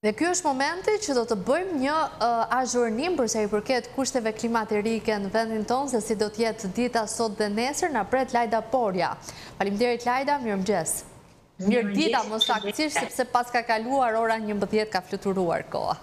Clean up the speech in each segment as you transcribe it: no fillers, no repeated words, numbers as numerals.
Dhe ky është momenti që do të bëjmë një azhurnim përsa i përket kushteve klimaterike në vendin tonë, se si do të jetë dita sot dhe nesër, na pret Lajda Porja. Faleminderit Lajda, mirëmëngjes. Mirë dita më saktësisht, sepse pas ka kaluar ora 11 ka fluturuar koha.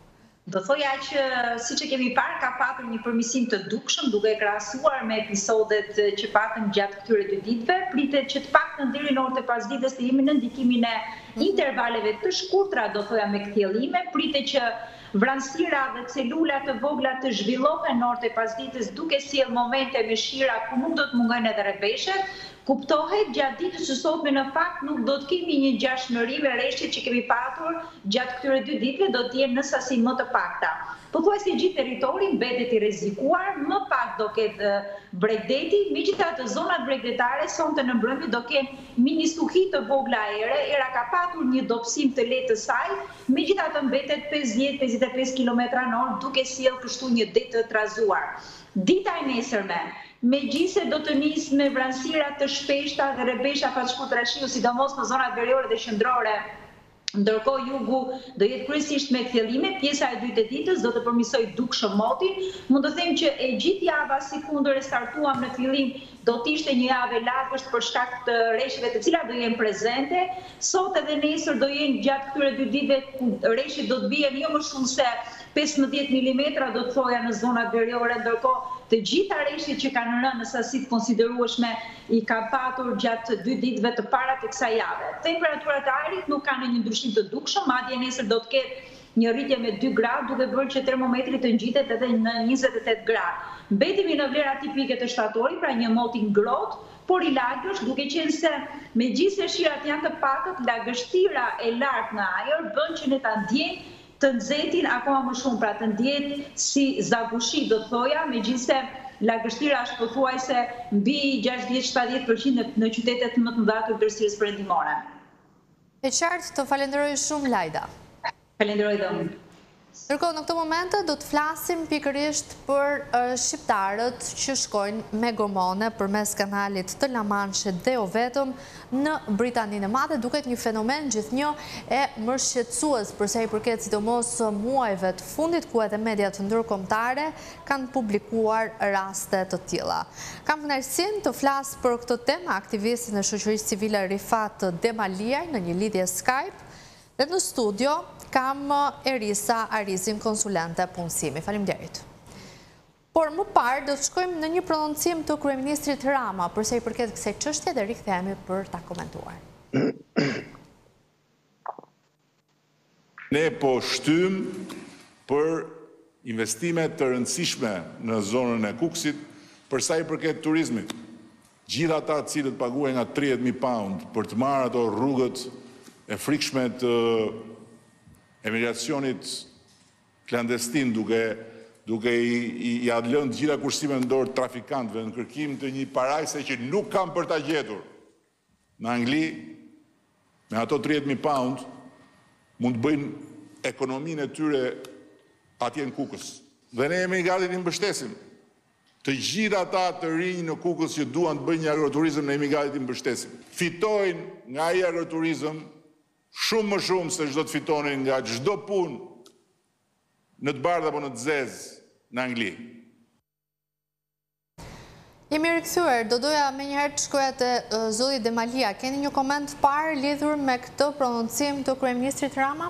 Do thoja që, si që kemi parë, ka patur një përmirësim të dukshëm, duke krahasuar me episodet që patëm gjatë këtyre 2 ditëve. Pritet që të paktën deri në orët e pasdites të jemi në ndikimin e intervaleve të shkurtra, do thoja me kthjellime. Pritet që vranësira dhe celula të vogla të zhvillohen në orët e pasdites, duke sjellë momente me shira ku nuk do të mungojnë edhe rrepeshet. Kuptohet gjatë ditës së sotme në fakt nuk do të kemi një gjashmëri me rreshtjet që kemi patur gjatë këtyre 2 ditëve, do të jenë në sasi më të pakta. Pothuajse gjithë territori mbetet i rrezikuar, më pak do ketë bregdeti, megjithatë zonat bregdetare sonte në mbrëmje do kenë mini stuhi të vogla ere, era ka patur një dobësim të lehtë të saj, megjithatë mbetet 50-55 km/h duke sjellë kështu një det të trazuar. Dita e nesërme, megjithëse do të nisë me vranësira të shpeshta dhe rrebesha pa shkutrashiu, sidomos në zonat veriore dhe qendrore, ndërkohë jugu do jetë kryesisht me kthjellime. Pjesa e dytë e ditës do të përmirësoj dukshëm motin. Mund të them që e gjithë java sikundër e startuam në fillim do të ishte një javë e lagësht për shkak të rreshtive të cilat do jenë prezente. Sot edhe nesër do jenë gjatë këtyre 2 ditëve ku rreshtit do të bien jo më shumë se 15 mm, do të thoja në zonat veriore, ndërkohë të gjitha rreshtit që kanë rënë në sasi të konsiderueshme i ka patur gjatë 2 ditëve të para të kësaj jave. Temperaturat e ajrit nuk kanë një ndryshim të dukshëm, madje nesër do të ketë një rritje me 2 gradë, duke bërë që termometri të ngjitet edhe në 28 gradë. Mbetemi në vlera tipike të shtatorit, pra një moti ngrohtë, por i lagësht, duke qenë se megjithëse shirat janë të pakët, lagështira e lartë në ajër bën që ne ta ndjejmë të nxehtin akoma më shumë, pra të ndjehet si zagushi, do të thoja, megjithëse lagështira është pothuajse mbi 60-70% në qytetet më të mëdha të tërësisë perëndimore. E qartë, të falenderoj shumë Lajda. Falenderoj dhe unë. Ndërkohë, në këtë momente do të flasim pikërisht për shqiptarët që shkojnë me gomone përmes kanalit të La Manche dhe jo vetëm në Britaninë e Madhe, duket një fenomen gjithnjë e mërshqetësues përsa i përket sidomos muajve të fundit ku edhe mediat ndërkombëtare kanë publikuar raste të tilla. Kam kënaqësinë të flas për këtë temë aktivistin e shoqërisë civile Rifat Demaliaj në një lidhje Skype. Dhe në studio kam Erisa Arizin, konsulente punësimi. Faleminderit. Por më parë do të shkojmë në një prononcim të kryeministrit Rama përsa i përket kësaj çështje dhe rikthehemi për ta komentuar. Ne po shtym për investime të rëndësishme në zonën e Kukësit përsa i përket turizmit. Gjithë ata të cilët paguajnë nga 30.000 pound për të marrë ato rrugët e frikshme të emigracionit klandestin duke i lënë të gjitha kursimet në dorë trafikantëve në kërkim të një parajse që nuk kam për ta gjetur. Në Angli, me ato 30.000 pound, mund të bëjnë ekonominë e tyre atje në Kukës. Dhe ne jemi gati të mbështesim. Të gjitha ata të rinj në Kukës që duan të bëjnë një agroturizëm, ne jemi gati të mbështesim. Fitojnë nga ai agroturizëm shumë më shumë se çdo të fitonin nga çdo punë në të bardhë apo në të zezë në Angli. Jemi rikthyer, do doja menjëherë të shkoja te zoti Demalia. Keni një koment parë lidhur me këtë prononcim të kryeministrit Rama?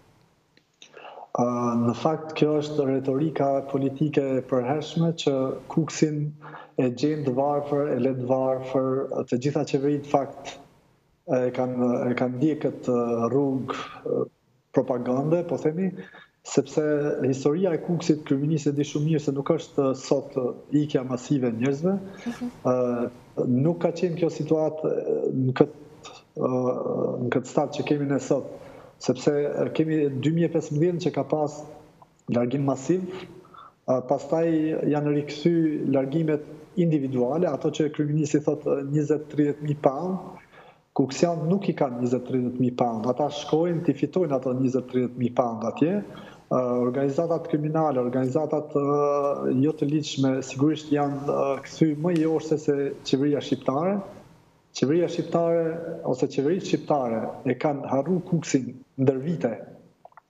Në fakt, kjo është retorika politike e përhershme që Kukësin e gjen të varfër, e lë të varfër, të gjitha qeveritë fakt e kanë ndjek këtë rrugë propagande, po themi, sepse historia e Kukësit, kryeministri di shumë mirë se nuk është sot ikja masive e njerëzve. Nuk ka qenë kjo situatë në këtë stad që kemi ne sot, sepse kemi 2015 që ka pas largim masiv, pastaj janë rikthy largimet individuale, ato që kryeministri thotë 20-30.000 pound. Kukësian nuk i kanë 20-30.000 pound. Ata shkojnë të fitojnë ato 20-30.000 pound atje. Organizatat kriminale, organizatat jo të ligjshme sigurisht janë kthy më jorse se qeveria shqiptare. Qeveria shqiptare ose qeveritë shqiptare e kanë harruar Kukësin ndër vite.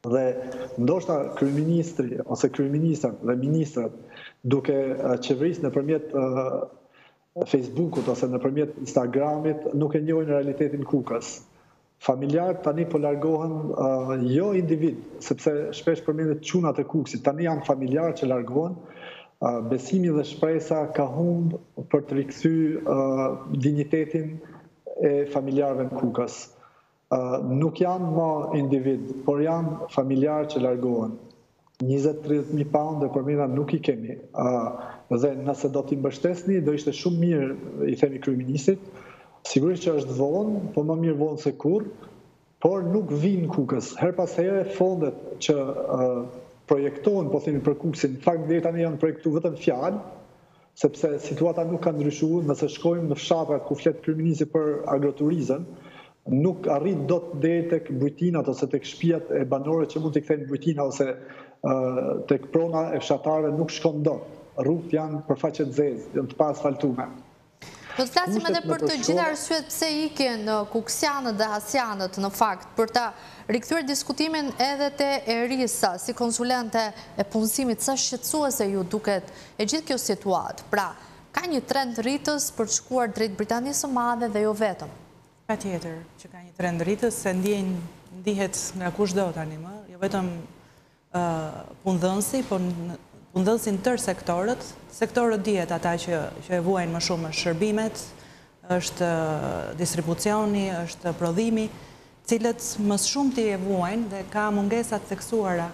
Dhe ndoshta kryeministri ose kryeministrat dhe ministrat duke qeverisë nëpërmjet Facebookut ose nëpërmjet Instagramit nuk e njohin realitetin Kukës. Familjarët tani po largohen jo individ, sepse shpesh përmendet çunat e Kukësit, tani janë familjarë që largohen. Besimi dhe shpresa ka humbë për të rikthyer dinjitetin e familjarëve në Kukës. Nuk janë më individ, por janë familjarë që largohen. 20-30.000 pound dhe përmenda nuk i kemi. Dhe nëse do t'i mbështesni, do ishte shumë mirë, i themi kryeministit, sigurisht që është vonë, po më mirë vonë se kurrë, por nuk vinë Kukës. Her pas here fondet që projektohen, po themi për Kukësin, në fakt deri tani janë projektuar vetëm fjalë, sepse situata nuk ka ndryshuar. Nëse shkojmë në fshatrat ku flet kryeministri për agroturizëm, nuk arrit dot deri tek bujtinat ose tek shtëpiat e banorëve që mund t'i kthejnë bujtina ose tek prona e fshatarëve nuk shkon dot. Rrugët janë përfaqe të zezë, janë të paasfaltuara. Do të flasim edhe për të gjitha arsyet pse ikin kuksianët dhe hasianët në fakt, për ta rikthyer diskutimin edhe te Erisa si konsulente e punësimit, sa shqetësuese ju duket e gjithë kjo situatë. Pra, ka një trend rritës për të shkuar drejt Britanisë së Madhe dhe jo vetëm. Patjetër që ka një trend rritës, se ndihet nga kushdo tani më, jo vetëm punëdhënësi, por punëdhënësin tërë sektorët dihet ata që e vuajnë më shumë është shërbimet, është distribucioni, është prodhimi, cilët më shumë ti e vuajnë dhe ka mungesat theksuara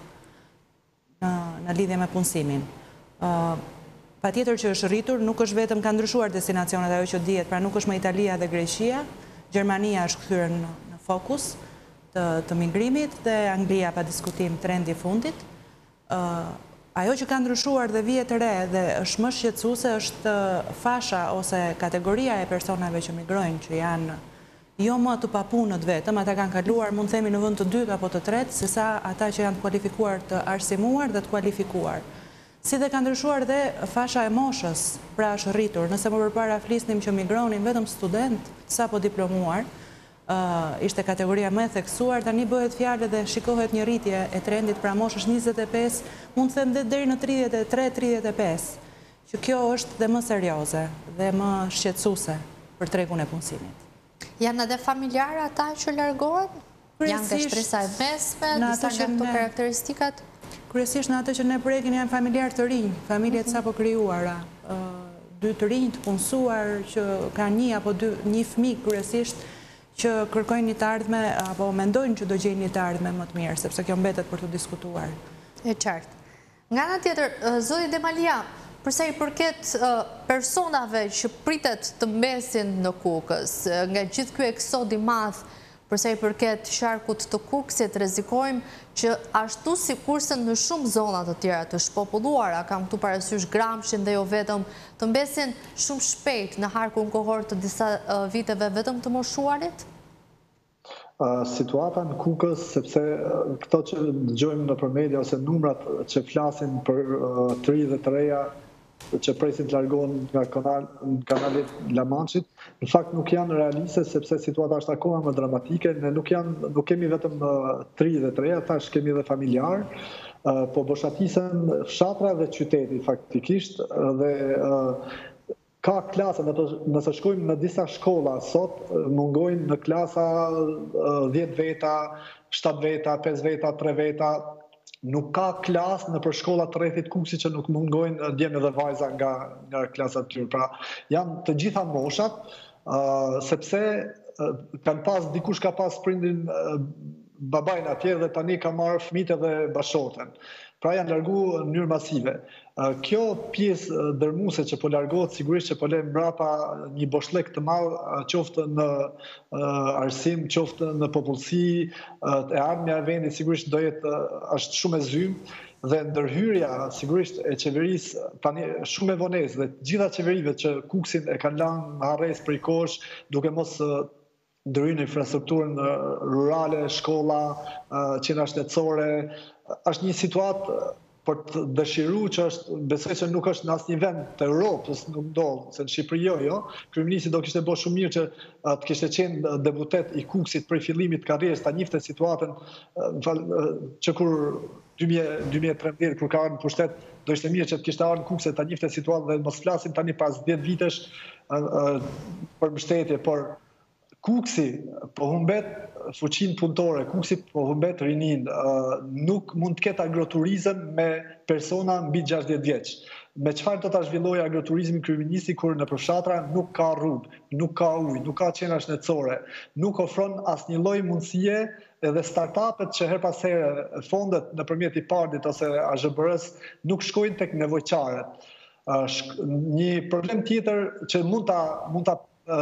në lidhje me punësimin. Patjetër që është rritur, nuk është vetëm ka ndryshuar destinacionet ajo që dihet, pra nuk është më Italia dhe Greqia, Gjermania është kthyer në fokus të migrimit dhe Anglia pa diskutim trendi fundit. Ajo që ka ndryshuar dhe vije të re dhe është më shqetësuese është fasha ose kategoria e personave që migrojnë, që janë jo më të papunët vetëm, ata kanë kaluar, mund themi, në vend të dytë apo të tretë, sesa ata që janë të kualifikuar, të arsimuar dhe të kualifikuar. Si dhe ka ndryshuar dhe fasha e moshës, pra është rritur. Nëse më përpara flisnim që migronin vetëm student, sapo diplomuar, ishte kategoria më e theksuar, tani bëhet fjalë dhe shikohet një rritje e trendit, pra moshës 25, mund të them dhe deri në 33-35, që kjo është dhe më serioze dhe më shqetësuese për tregun e punësimit. Janë edhe familjarë ata që largohen? Janë nga shtresa e mesme, disa nga këto karakteristikat? Kryesisht në atë që ne prekin janë familjarë të rinj, familjet sapo krijuara, 2 të rinj të punësuar që kanë 1 apo 2 fëmijë kryesisht, që kërkojnë një të ardhme, apo mendojnë që do gjejnë një të ardhme më të mirë, sepse kjo mbetet për të diskutuar. E qartë. Nga ana tjetër, zoti Demalia, përsa i përket personave që pritet të mbesin në Kukës, nga gjithë ky eksod i madh, përsa i përket sharkut të Kukësit, rrezikojmë që ashtu si kurse në shumë zona të tjera të shpopulluara, kam këtu parasysh Gramshin dhe jo vetëm, të mbesin shumë shpejt në harkun kohor të disa viteve vetëm të moshuarit? Situata në Kukës, sepse këto që dëgjojmë nëpër media ose numrat që flasin për 3 dhe të reja që presin të largohen nga kanalit La Manchit, në fakt nuk janë realiste, sepse situata është akoma më dramatike. Ne nuk kemi vetëm 3 dhe të reja, tash kemi dhe familjar, po boshatisen fshatra dhe qyteti faktikisht, dhe ka klasa, nëse shkojmë në disa shkolla sot, mungojnë në klasa 10 veta, 7 veta, 5 veta, 3 veta. Nuk ka klasë në për shkollat të rrethit Kukësit që nuk mungojnë djemë dhe vajza nga klasat të tyre. Pra, janë të gjitha moshat, sepse kanë pas, dikush ka pas prindin babajnë atje dhe tani ka marrë fëmijët edhe bashorten. Pra janë largu në mënyrë masive. Kjo pjesë dërmuese që po largohet, sigurisht që po lë mbrapa një boshllëk të madh, qoftë në arsim, qoftë në popullsi, e ardhmja e vendit sigurisht është shumë e zymë, dhe ndërhyrja sigurisht e qeverisë tani shumë e vonesë, dhe gjitha qeverive që Kukësin e kanë lënë në harres prej kohësh, duke mos ndryrë infrastrukturën rurale, shkolla, qendra shtetësore, është një situatë për të dëshiru që është, besoj që nuk është në asnjë vend të Europës, nuk ndodh, se në Shqipëri jo, kryeministri do kishte bërë shumë mirë që të kishte qenë deputet i Kukësit për fillimit karrierës, ta njifte situatën që kur 2013 kur ka ardhur në pushtet, do ishte mirë që të kishte ardhur në Kukëse ta njifte situatën dhe mos flasim tani pas 10 vitesh për mbështetje, por Kukësi po humbet fuqinë punëtore, Kukësi po humbet rinin, nuk mund të ketë agroturizëm me persona mbi 60 vjeç. Me çfarë do ta zhvillojë agroturizmin kryeministri kur në përfshatra nuk ka rrugë, nuk ka ujë, nuk ka qena shëndetësore, nuk ofron asnjë lloj mundësie edhe startupet që her pas here fondet nëpërmjet IPARD-it ose AZBR-s nuk shkojnë tek nevojçarët. Një problem tjetër që mund ta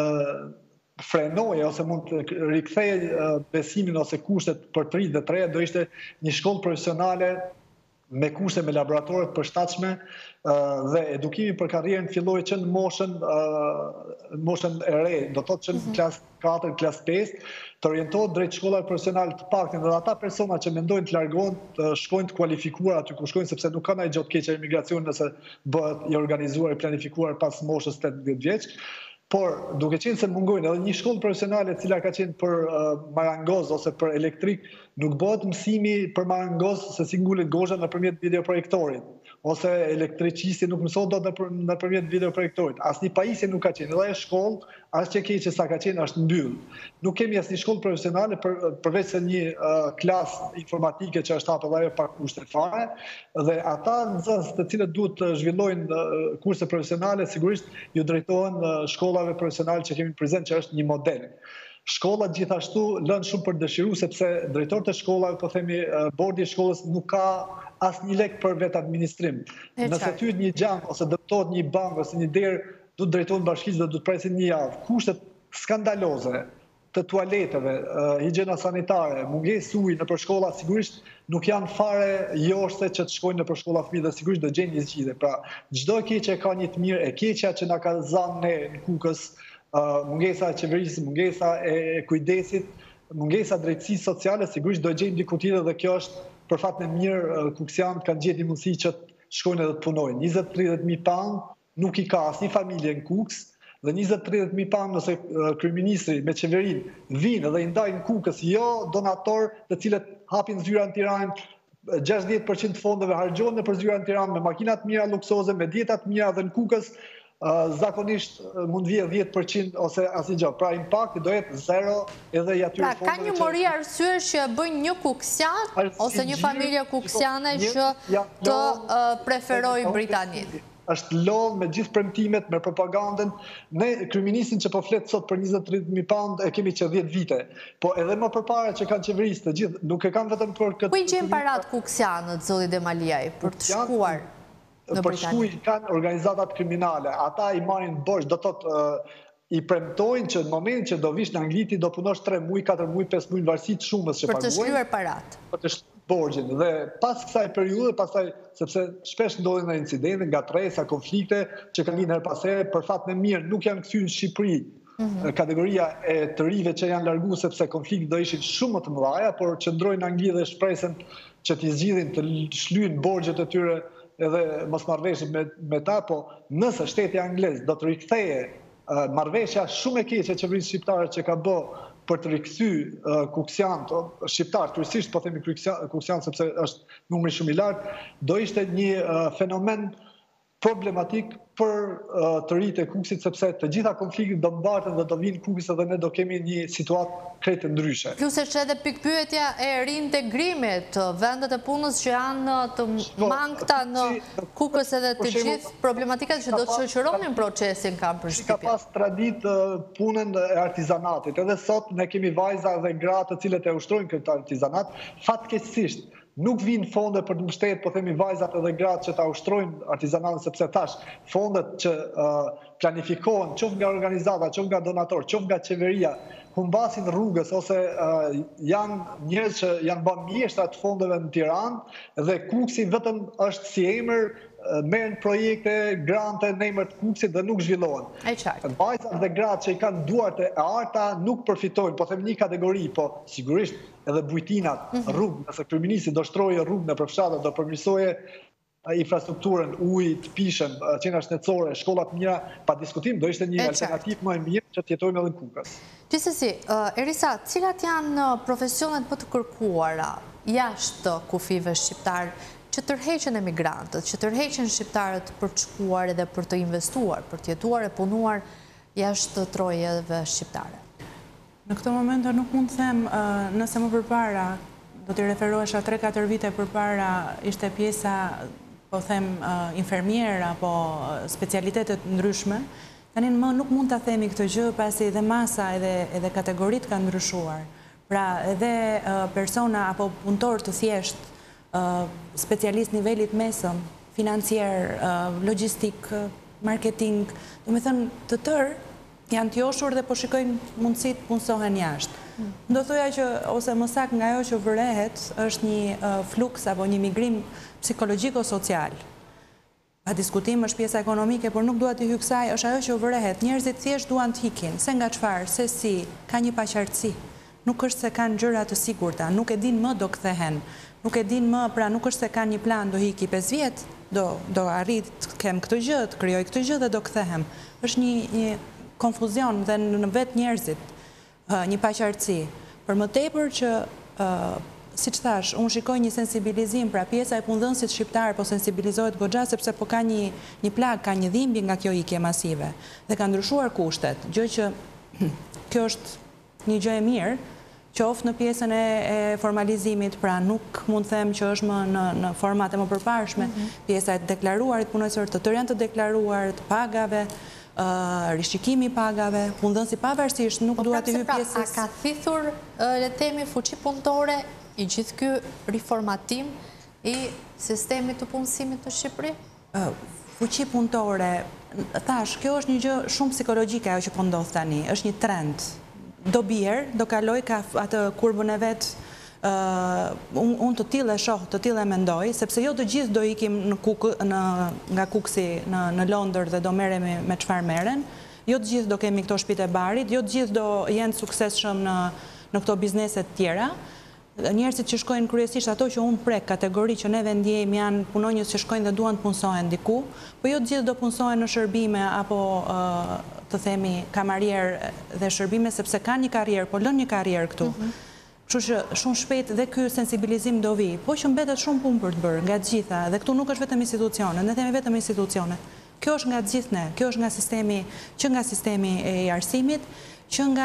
frenoje ose mund të riktheje besimin ose kushtet për të rinj dhe të reja do ishte një shkollë profesionale me kurse me laboratoret përshtatshme dhe edukimi për karrierën filloi që në moshën e re, do thotë që në klasë 4, klasë 5, të orientohet drejt shkollave profesionale të paktën dhe ata persona që mendojnë të largohen të shkojnë të kualifikuar aty ku shkojnë sepse nuk ka ndonjë gjë të keqe emigracioni nëse bëhet i organizuar e planifikuar pas moshës 18 vjeç. Por, duke qenë se mungojnë edhe një shkollë profesionale cila ka qenë për marangoz ose për elektrik, nuk bëhet mësimi për marangoz se si ngulet gozha nëpërmjet videoprojektorit, ose elektricisti nuk mësohet dot nëpërmjet videoprojektorit. Asnjë pajisje nuk ka qenë, edhe e shkollë, as që keqe sa ka qenë është mbyll. Nuk kemi asnjë shkollë profesionale përveç se një klasë informatike që është hapur ajo pa kushte fare, dhe ata nxënës të cilët duhet të zhvillojnë kurse profesionale sigurisht ju drejtohen shkollave profesionale që kemi prezent që është një model. Shkollat gjithashtu lënë shumë për dëshiru sepse drejtorët e shkollave, po themi bordi i shkollës nuk ka asnjë lek për vetë administrim. Nëse thyet një gjang ose dëmtohet një bank ose një derë, du të drejtohen bashkisë dhe du të presin një javë. Kushtet skandaloze të tualeteve, higjiena sanitare, mungesë uji nëpër shkolla sigurisht nuk janë fare joshte që të shkojnë nëpër shkolla fëmijë dhe sigurisht do gjejnë një zgjidhje. Pra, çdo e keqe ka një të mirë, e keqja që na ka zënë ne në Kukës, mungesa e qeverisë, mungesa e kujdesit, mungesa drejtësisë sociale, sigurisht do gjejmë diku tjetër dhe kjo është për fat në mirë kuksianët kanë gjetur një mundësi që të shkojnë edhe të punojnë. 20-30.000 pound nuk i ka asnjë familje në Kukës dhe 20-30.000 pound nëse kryeministri me qeverinë vinë dhe i ndajnë Kukës jo donator të cilët hapin zyra në Tiranë, 60% të fondeve harxhohen nëpër zyra në Tiranë me makina të mira luksoze, me dieta të mira dhe në Kukës zakonisht mund vije 10% ose asnjë gjë. Pra impakti do jetë zero edhe i atyre fondeve. Ka një mori arsyesh që bëjnë një kuksian ose një familje kuksiane që të preferojë Britaninë. Është lodh me gjithë premtimet, me propagandën. Ne kryeministin që po flet sot për 20-30.000 pound e kemi që 10 vite. Po edhe më përpara që kanë qeverisë të gjithë, nuk e kanë vetëm për këtë. Ku i gjejnë parat kuksianët, zoti Demaliaj, për të shkuar? Për shkuj kanë organizatat kriminale, ata i marrin borxh, do thotë i premtojnë që në moment që do vish në Angli ti do punosh 3 muaj, 4 muaj, 5 muaj në varësi të shumës që paguajnë. Për të shlyer parat. Për të shlyer borxhin dhe pas kësaj periudhe, pastaj sepse shpesh ndodhin incidente, ngatresa, konflikte që kanë linë her pas here, për fat në mirë nuk janë kthyer në Shqipëri. Kategoria e të rive që janë largu sepse konfliktet do ishin shumë më të mëdha, por qëndrojnë në Angli dhe shpresen që t'i zgjidhin të shlyejnë borxhet e tyre edhe mos marrveshje me ta, po nëse shteti anglez do të riktheje marrveshja shumë e keqe e qeverisë shqiptare që ka bë për të rikthyer kuksianët shqiptar, kryesisht po themi kuksianët sepse është numri shumë i lartë, do ishte një fenomen problematik për të rinjtë e Kukësit sepse të gjitha konfliktet do mbarten dhe do vinë Kukës dhe ne do kemi një situatë krejtë ndryshe. Plus është edhe pikpyetja e reintegrimit, vendet e punës që janë të mangëta në Kukës edhe të gjithë problematikat që do të shoqëronin procesin kam për shtypje. Ka pas tradit punën e artizanatit, edhe sot ne kemi vajza dhe gra të cilët e ushtrojnë këtë artizanat, fatkeqësisht nuk vinë fonde për të mbështetur, po themi vajzat edhe gratë që ta ushtrojnë artizanatin sepse tash fondet që planifikohen qoftë nga organizata, qoftë nga donator, qoftë nga qeveria, humbasin rrugës ose janë njerëz që janë bërë mjeshtra të fondeve në Tiranë dhe Kuksi vetëm është si emër, merren projekte, grante në emër të Kuksit dhe nuk zhvillohen. Vajzat dhe gratë që i kanë duart e arta nuk përfitojnë, po them një kategori, po sigurisht edhe bujtinat, rrugë, nëse kryeministri do shtroje rrugë në përfshatra, do përmirësoje infrastrukturën, ujë, të pishëm, qendra shëndetësore, shkollat mira, pa diskutim do ishte një alternativë më e mirë që të jetojmë edhe në Kukës. Gjithsesi, Erisa, cilat janë profesionet më të kërkuara jashtë kufive shqiptar që tërheqen emigrantët, që tërheqen shqiptarët për të shkuar edhe për të investuar, për të jetuar e punuar jashtë trojeve shqiptare? Në këto momente nuk mund të them, nëse më përpara, do t'i referohesha 3-4 vite përpara ishte pjesa, po them, infermier apo specialitetet ndryshme, tani më nuk mund ta themi këtë gjë pasi edhe masa edhe kategoritë kanë ndryshuar. Pra edhe persona apo punëtor të thjesht, specialist nivelit mesëm, financier, logjistik, marketing, do me thënë të tërë janë t'joshur dhe po shikojnë mundësit punësohen jashtë. Do thoja që, ose më saktë nga ajo që vërehet, është një fluks apo një migrim psikologjiko-social. Pa diskutim është pjesa ekonomike, por nuk dua t'i hyj kësaj, është ajo që vërehet. Njerëzit thjesht duan të hikin, se nga çfarë, se si, ka një paqartësi. Nuk është se kanë gjëra të sigurta, nuk e din më do kthehen. Nuk e din më, pra nuk është se kanë një plan do hiki 5 vjet, do arrit të kem këtë gjë, të krijoj këtë gjë dhe do kthehem. Është një konfuzion dhe në vetë njerëzit, një paqartësi. Për më tepër që, si që thash, unë shikoj një sensibilizim, pra pjesa e punëdhënësit shqiptar po sensibilizohet goxha sepse po ka një plag, ka një dhimbje nga kjo ikje masive dhe ka ndryshuar kushtet, gjë që kjo është një gjë e mirë, qoftë në pjesën e formalizimit, pra nuk mund të them që është më në formate më përparshme, pjesa e deklaruarit punësor, të tërë janë të deklaruar, të pagave, rishikimi pagave, punëdhënësi pavarësisht nuk duhet të hyj pjesës. A ka thithur le të themi fuqi punëtore i gjithë ky riformatim i sistemit të punësimit në Shqipëri? Fuqi punëtore, thash, kjo është një gjë shumë psikologjike ajo që po ndodh tani, është një trend. Do bjerë, do kaloj ka atë kurbën e vetë, unë të tillë e shoh, të tillë e mendoj, sepse jo të gjithë do ikim nga Kuksi në Londër dhe do merremi me çfarë merren, jo të gjithë do kemi këto shtëpitë e barit, jo të gjithë do jenë suksesshëm në këto bizneset tjera. Njerëzit që shkojnë kryesisht ato që unë prek kategori që neve ndjejmë janë punonjës që shkojnë dhe duan të punësohen diku, po jo të gjithë do punësohen në shërbime apo të themi kamarier dhe shërbime sepse kanë një karrierë, po lën një karrierë këtu. Kështu që shumë shpejt dhe ky sensibilizim do vi, po që mbetet shumë punë për të bërë nga të gjitha, dhe këtu nuk është vetëm institucione, ne themi vetëm institucione. Kjo është nga të gjithë ne, kjo është nga sistemi i arsimit, që nga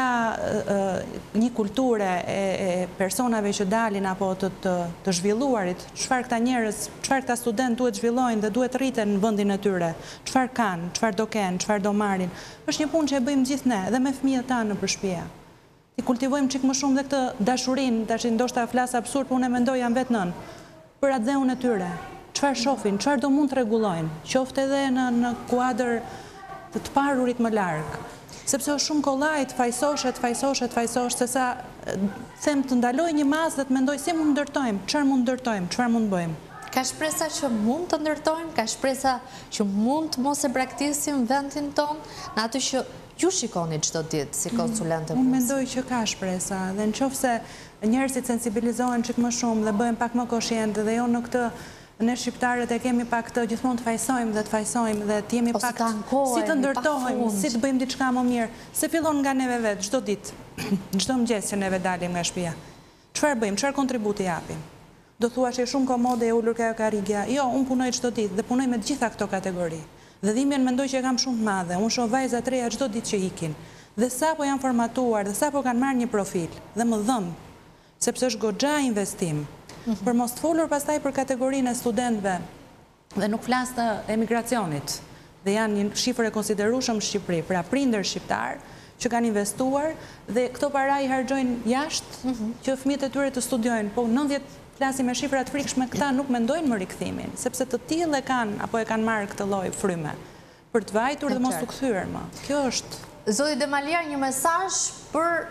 një kulture e personave që dalin apo të zhvilluarit, çfarë këta njerëz, çfarë këta student duhet zhvillojnë dhe duhet rriten në vendin e tyre, çfarë kanë, çfarë do kenë, çfarë do marrin. Është një punë që e bëjmë gjithë ne dhe me fëmijët tanë nëpër shtëpi. Ti kultivojmë çik më shumë dhe këtë dashurinë, tash ndoshta flas absurd, por unë mendoj jam vetë nën, për atë dheun e tyre. Çfarë shohin, çfarë do mund të rregullojnë, qoftë edhe në kuadër të parurit më larg. Sepse është shumë kollaj të fajsosh, se sa them të ndaloj një masë dhe të mendoj si mund ndërtojmë, çfarë mund ndërtojmë, çfarë mund bëjmë. Ka shpresa që mund të ndërtojmë, ka shpresa që mund të mos e braktisim vendin tonë, në atë që ju shikoni çdo ditë si konsulente. Unë mendoj që ka shpresa, dhe nëse njerëzit sensibilizohen çik më shumë dhe bëhen pak më koshient dhe jo në këtë. Ne shqiptarët e kemi pak të gjithmonë të fajsojmë dhe të jemi pak si të ndërtohemi, si të bëjmë diçka më mirë, se fillon nga neve vetë, çdo ditë, çdo mëngjes që neve dalim nga shtëpia. Çfarë bëjmë, çfarë kontributi japim? Do thuash e shumë komode e ulur ka karrigja. Jo, unë punoj çdo ditë dhe punoj me të gjitha këto kategori. Dhe dhimbjen mendoj që e kam shumë të madhe. Unë shoh vajza të reja çdo ditë që ikin. Dhe sapo janë formatuar, dhe sapo kanë marrë një profil, dhe më dhëm, sepse është goxha investim. Për mos të folur pastaj për kategorinë e studentëve, dhe nuk flas të emigracionit, dhe janë një shifër e konsiderueshëm në Shqipëri, pra prindër shqiptar që kanë investuar dhe këto para i harxojnë jashtë që fëmijët e tyre të studiojnë, po 90 flasim me shifra të frikshme, këta nuk mendojnë më rikthimin, sepse të tillë e kanë apo e kanë marrë këtë lloj fryme për të vajtur dhe mos u kthyer më. Kjo është. Zoti Demaliar, një mesazh për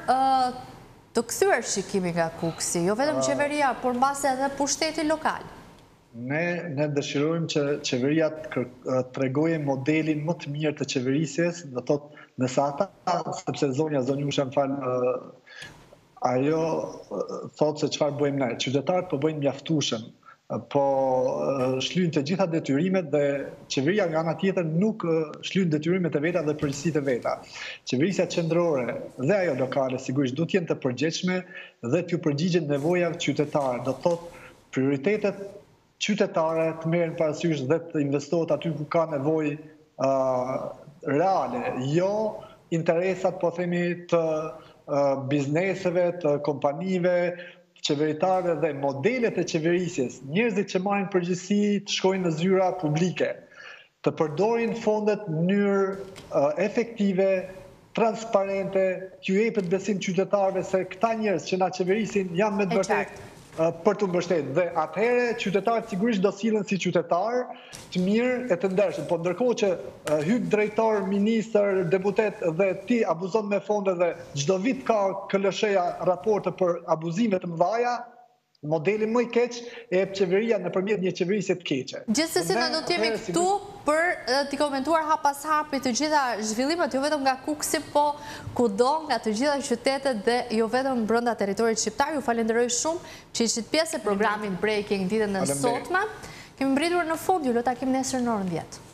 të kthyer shikimin nga Kuksi, jo vetëm qeveria, por mbase edhe pushteti lokal. Ne dëshirojmë që qeveria të tregojë modelin më të mirë të qeverisjes, do thotë nëse ata, sepse zonjusha më fal, ajo thotë se çfarë bëjmë ne. Qytetarët po bëjnë mjaftueshëm. po shlyn të gjitha detyrimet dhe qeveria nga ana tjetër nuk shlyn detyrimet e veta dhe përgjegjësitë e veta. Qeverisja qendrore dhe ajo lokale sigurisht do të jenë të përgjegjshme dhe t'ju përgjigjen nevojave qytetare. Do thotë prioritetet qytetare të merren parasysh dhe të investohet aty ku ka nevojë reale, jo interesat, po themi, të bizneseve, të kompanive, qeveritare dhe modelet e qeverisjes, njerëzit që marrin përgjegjësi të shkojnë në zyra publike, të përdorin fondet në mënyrë efektive, transparente, t'ju jepet besim qytetarëve se këta njerëz që na qeverisin janë me të vërtetë për të mbështetur. Dhe atëherë qytetarët sigurisht do sillen si qytetar të mirë e të ndershëm. Po ndërkohë që hyp drejtor, ministër, deputet dhe ti abuzon me fonde dhe çdo vit ka KLSH-ja raporte për abuzime të mëdha, modeli më i keq e qeveria nëpërmjet një qeverisje të keqe. Gjithsesi ne do të jemi këtu për t'i komentuar hap pas hapi të gjitha zhvillimet, jo vetëm nga Kuksi, po kudo nga të gjitha qytetet dhe jo vetëm brenda territorit shqiptar. Ju falenderoj shumë që ishit pjesë e programit Breaking ditën e sotme. Kemi mbritur në fund, ju do takim nesër në orën 10.